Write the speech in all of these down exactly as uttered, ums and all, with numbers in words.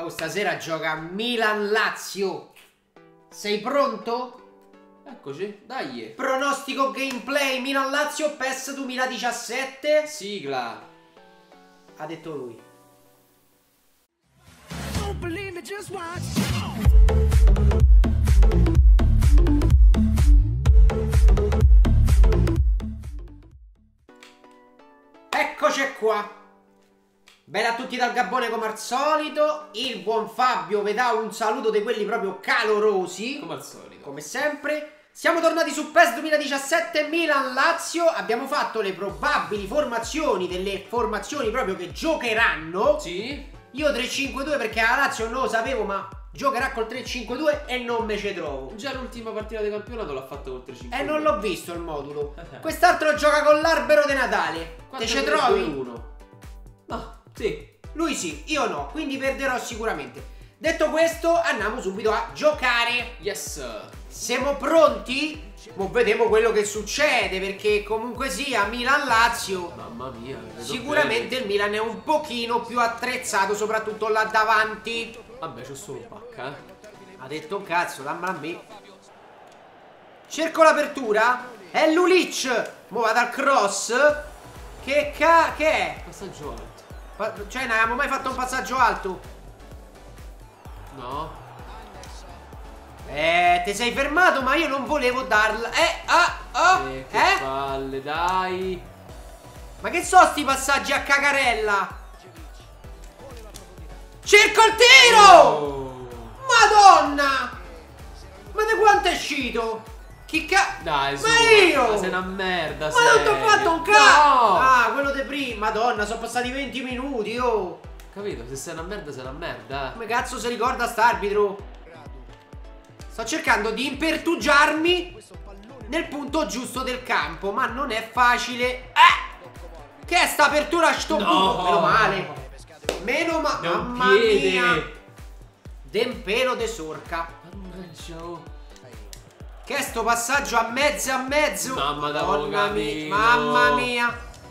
Oh, stasera gioca Milan-Lazio. Sei pronto? Eccoci, dai. Pronostico gameplay Milan-Lazio P E S duemiladiciassette. Sigla. Ha detto lui. Eccoci qua. Bene a tutti dal Gabbone come al solito. Il buon Fabio vi dà un saluto di quelli proprio calorosi. Come al solito. Come sempre. Siamo tornati su P E S duemiladiciassette Milan-Lazio. Abbiamo fatto le probabili formazioni delle formazioni proprio che giocheranno. Sì. Io tre cinque due perché la Lazio non lo sapevo, ma giocherà col tre cinque due e non me ci trovo. Già l'ultima partita di campionato l'ha fatto col tre cinque due. E non l'ho visto il modulo. Quest'altro gioca con l'albero di Natale. Te ci trovi? uno. No, sì. Lui sì, io no, quindi perderò sicuramente. Detto questo, andiamo subito a giocare. Yes. Siamo pronti? Mo vediamo quello che succede, perché comunque sia Milan-Lazio. Mamma mia. Sicuramente bene. il Milan è un pochino più attrezzato, soprattutto là davanti. Vabbè, c'ho solo un pacca, eh. Ha detto un cazzo, dammela a me. Cerco l'apertura. È Lulic. Mo vado al cross. Che ca... che è? Passaggio alto. Pa cioè, non abbiamo mai fatto un passaggio alto? No. Eh, ti sei fermato, ma io non volevo darla. Eh, ah, oh, eh, che eh? palle, dai. Ma che so sti passaggi a cacarella? Cerco il tiro! Oh. Madonna! Ma di quanto è uscito? Chi ca... Dai, su. Ma io! Ma sei una merda, Ma non ti ho fatto un cazzo! No! Ah, quello di prima. Madonna, sono passati venti minuti, oh! Capito? Se sei una merda, sei una merda. Come cazzo si ricorda st'arbitro? Sto cercando di impertugiarmi nel punto giusto del campo, ma non è facile. Eh! Che è sta apertura a sto No! punto? Meno male. Meno male. Mamma piede. mia. Dempelo de sorca. Mannaggia, oh. Che è sto passaggio a mezzo a mezzo? Mamma da Madonna mia. camino. Mamma mia.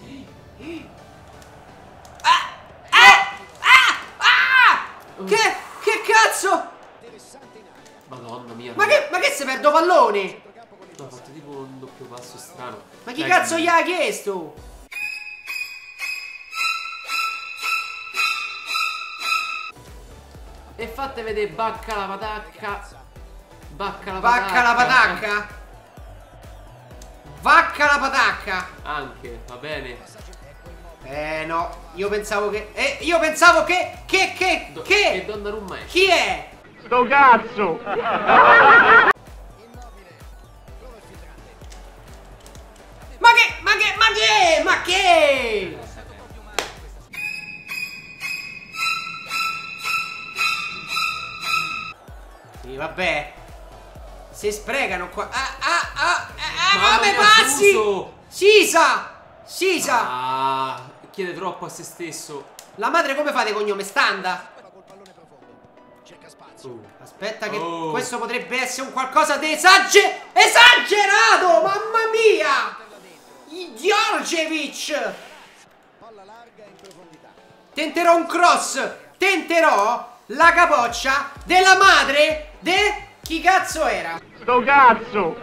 Ah! Ah! Ah! Ah! Che? Che cazzo? Madonna mia. Ma che, ma che se perdo pallone? No, ho fatto tipo un doppio passo strano. Ma chi Dai, cazzo che... gli ha chiesto? E fate vedere bacca la patacca. Bacca la Vacca patacca. la patacca. Vacca la patacca. Anche, va bene. Eh no, io pensavo che... Eh, io pensavo che... Che, che, Do che... E Donnarumma è. Chi è? Sto cazzo! Ma che, ma che, ma che, ma che? Sì, vabbè. Si sprecano qua. Ah, ah, ah, ah, Mamma come mia, passi? Suso! Sisa! Sisa! Ah, chiede troppo a se stesso. La madre come fate cognome? Standa? Uh. Aspetta che Oh. questo potrebbe essere un qualcosa di esage esagerato! Mamma mia! Djordjevic! Tenterò un cross! Tenterò la capoccia della madre de... Chi cazzo era? Sto cazzo!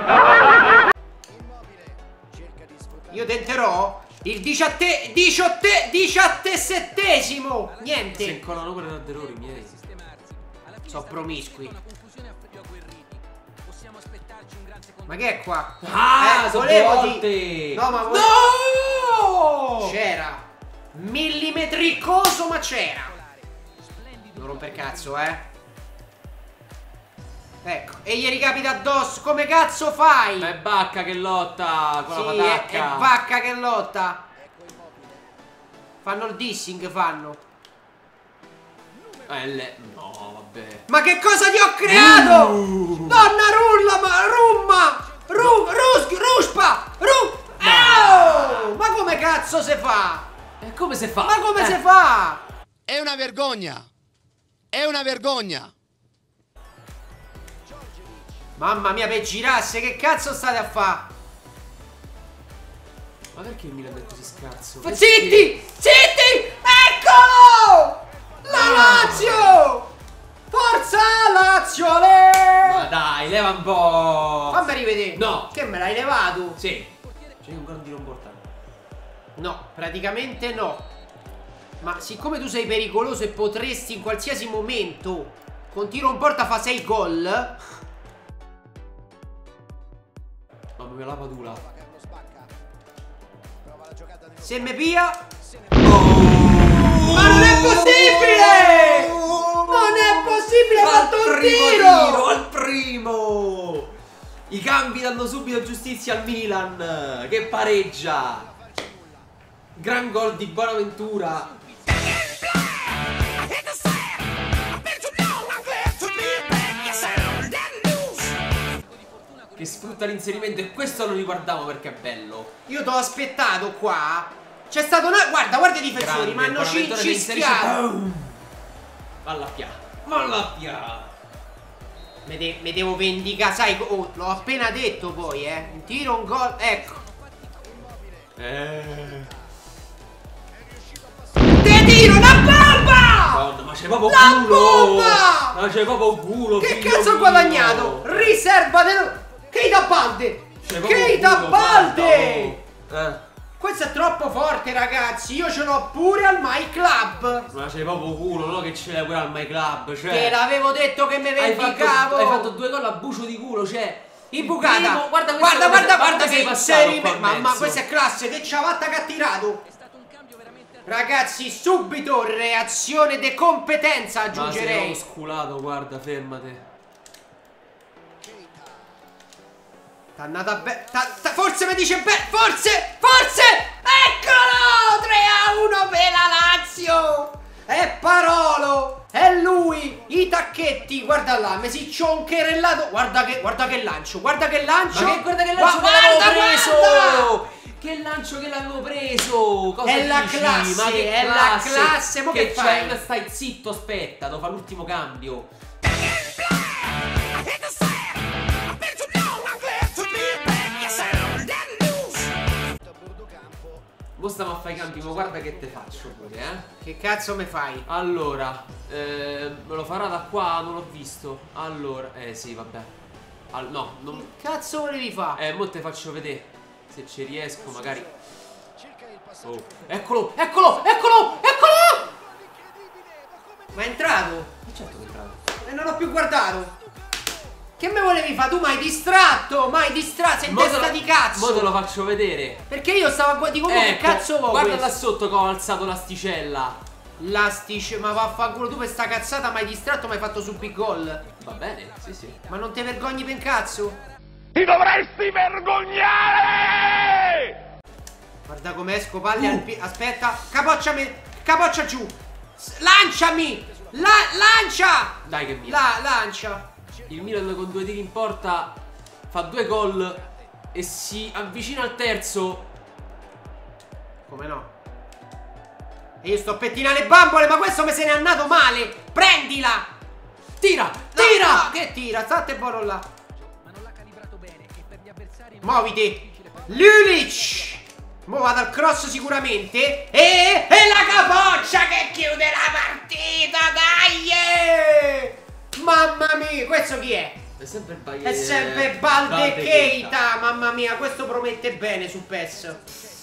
Io tenterò il diciatte... diciotte... diciassettesimo! Niente! Si incolano pure da errori miei. Sono promiscui. Ma che è qua? Ah, eh, sono volevo volte. di... No, ma volevo... No! C'era. Millimetricoso, ma c'era. Non romper cazzo, eh. Ecco. E gli ricapita addosso. Come cazzo fai? Ma è Bacca che lotta con sì, la è, patacca. è Vacca che lotta. Fanno il dissing, fanno. Eh, le... No, vabbè. Ma che cosa ti ho creato? Uh. Donna ma Rumma! Ru, Rus, Ruspa! Ru... Oh! Ma come cazzo si fa? E come si fa? Ma come eh. si fa? È una vergogna! È una vergogna! Mamma mia, per girasse, che cazzo state a fa? Ma perché il Milan è così scarso? Zitti! Zitti! Eccolo! La Lazio! Dai, leva un po'. Fammi rivedere. No. Che me l'hai levato? Sì. C'è un gol di non portare. No, praticamente no. Ma siccome tu sei pericoloso e potresti in qualsiasi momento con tiro in porta fa sei gol. Mamma mia, la padula. Se me pia. Oh! Ma non è possibile! Non è possibile! Ha fatto un primo tiro! tiro al primo. I cambi danno subito giustizia al Milan, che pareggia. Gran gol di Bonaventura. Che sfrutta l'inserimento, e questo lo riguardiamo perché è bello. Io t'ho aspettato qua. C'è stato una. Guarda, guarda i difensori, ma hanno cischiato. Valla pia. Valla pia. Me, de me devo vendicare, sai, oh, l'ho appena detto poi, eh. Un tiro, un gol, ecco. Eh. Te tiro, una bomba! Madonna, ma c'è proprio La culo! bomba! Ma c'è proprio culo! Che figlio cazzo ho mio! guadagnato? Riserva dello. Keita Balde! C'è proprio Keita culo, Balde! guarda, oh. Eh. Questo è troppo forte, ragazzi. Io ce l'ho pure al My Club. Ma c'è proprio culo, no? Che ce l'hai pure al My Club, cioè. Te l'avevo detto che mi Hai vendicavo. fatto, hai fatto due gol a bucio di culo, cioè. I bucata. Primo, guarda, guarda, guarda, guarda sei che passato sei qua rime- in Mamma, mezzo. questa è classe. Che ciabatta che ha tirato. Ragazzi, subito reazione de competenza, Ma sei aggiungerei. proprio sculato, guarda, fermate. T'annata bene. Forse mi dice bene. Forse, forse. Eccolo! tre a uno per la Lazio. È Parolo. È lui. I tacchetti. Guarda là. Mi si cioncherellato. Guarda che, guarda che lancio. Guarda che lancio. Ma che, guarda che lancio Gua- che guarda, l'avevo preso! guarda! Che lancio che l'avevo preso! Cosa È la dici? classe, Ma che è la classe! classe, mo che fai? c'è? Stai zitto, aspetta, devo fare l'ultimo cambio. Mo stiamo a fare i cambi, ma guarda che te faccio pure, eh? Che cazzo mi fai? Allora, eh, me lo farà da qua, non l'ho visto. Allora, eh sì, vabbè. Al, no, non... Che cazzo volevi fare? Eh, mo te faccio vedere. Se ci riesco, magari. Oh. Eccolo, eccolo, eccolo, eccolo! Ma è entrato? Ma certo che è entrato. E non ho più guardato. Che me volevi fare? Tu mi hai distratto! Mi hai distratto! Sei in Mo te testa lo- di cazzo! Mo te lo faccio vedere. Perché io stavo a guardare. Dico, ma che Ecco, cazzo vuoi? guarda là questo? sotto che ho alzato l'asticella. L'asticella, ma vaffanculo, tu per sta cazzata mi hai distratto, mi hai fatto subito gol. Va bene, sì, sì. Ma non te vergogni per un cazzo? Ti dovresti vergognare! Guarda come esco, palle al piede. Aspetta, capocciami, capoccia giù. S- lanciami! La lancia! Dai che mi. La lancia. Il Milan con due tiri in porta fa due gol e si avvicina al terzo. Come no? E io sto a pettinare le bambole, ma questo me se n'è andato male. Prendila! Tira! No, Tira! no, che tira? State buono là. Muoviti. Lulic. Mo vado al cross sicuramente. E, e la capoccia che chiude la partita. Dai! Mamma mia, questo chi è? È sempre Baie... È sempre Balde Keita. Mamma mia, questo promette bene su P E S.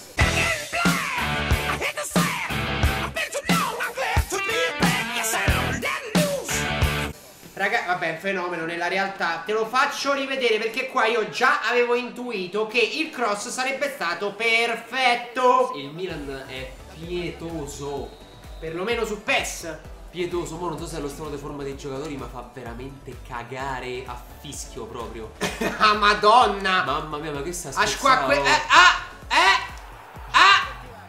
Raga, vabbè, è un fenomeno nella realtà. Te lo faccio rivedere perché qua io già avevo intuito che il cross sarebbe stato perfetto. Il Milan è pietoso. Perlomeno su P E S. Pietoso, mo non so se è lo stato di forma dei giocatori, ma fa veramente cagare a fischio proprio. Ah, madonna. Mamma mia, ma che sta A scherzando? squacque. Eh, ah, eh, ah.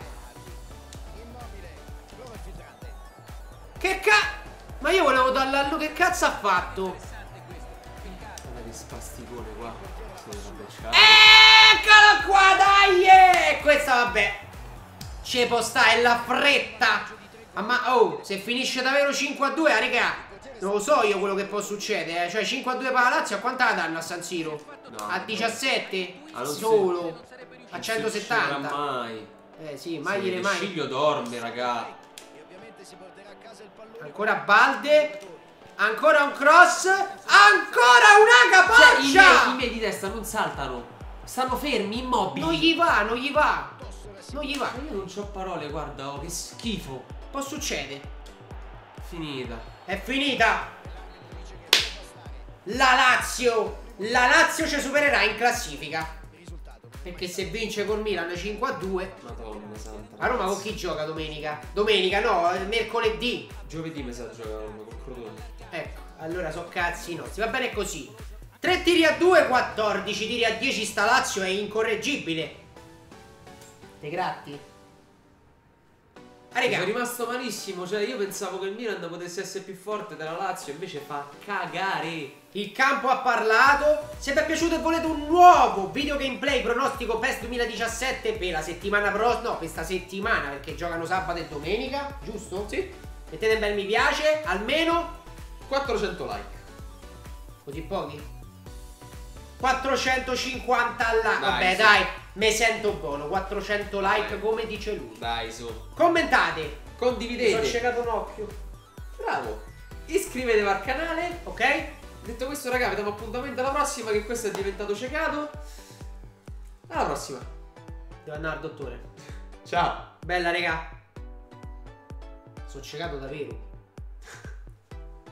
Che ca... Ma io volevo darla a lui, che cazzo ha fatto? Guarda che spasticone qua. Sì, vabbè, ciao. Eccolo qua, dai! eh! Questa vabbè. Ci può stare, è la fretta. Ah, ma oh, se finisce davvero cinque a due, ah, raga, non lo so io quello che può succedere, eh. Cioè cinque a due per la Lazio, a quanta la danno a San Siro? No, A diciassette? Ah, non si- Solo. A Non si centosettanta. uscirà mai. Eh sì, mai Sì, dire mai. Sciglio dorme, raga. Ancora Balde. Ancora un cross. Ancora una Cioè, i miei, i capaccia. miei di testa non saltano. Stanno fermi, immobili. Non gli va, non gli va. Non gli va. Ma io non c'ho parole, guarda, oh, che schifo. Poi succede. Finita. È finita. La Lazio. La Lazio ci supererà in classifica. Perché se vince col Milan cinque a due. Madonna santa. A Roma con chi gioca domenica? Domenica no, è mercoledì. Giovedì mi sa giocare Roma con Crotone. Ecco, allora so cazzi nostri. Va bene così. tre tiri a due, quattordici tiri a dieci. Sta Lazio è incorreggibile. Te gratti? Ah, Sono raga, rimasto malissimo, cioè io pensavo che il Milan potesse essere più forte della Lazio, invece fa cagare. il campo ha parlato. Se vi è piaciuto e volete un nuovo video gameplay pronostico PES duemiladiciassette per la settimana prossima, no, questa settimana, perché giocano sabato e domenica, giusto? Sì. Mettete un bel mi piace, almeno quattrocento like. così pochi? quattrocentocinquanta like. Dai, Vabbè, sì. dai, me sento buono. quattrocento like Dai. come dice lui. Dai, su. Commentate. Mi sono Condividete. ciecato un occhio. Bravo. Iscrivetevi al canale. Ok? Detto questo, raga, vi diamo appuntamento alla prossima, che questo è diventato ciecato. Alla prossima. Devo andare al dottore. Ciao. Bella, raga. Sono ciecato davvero.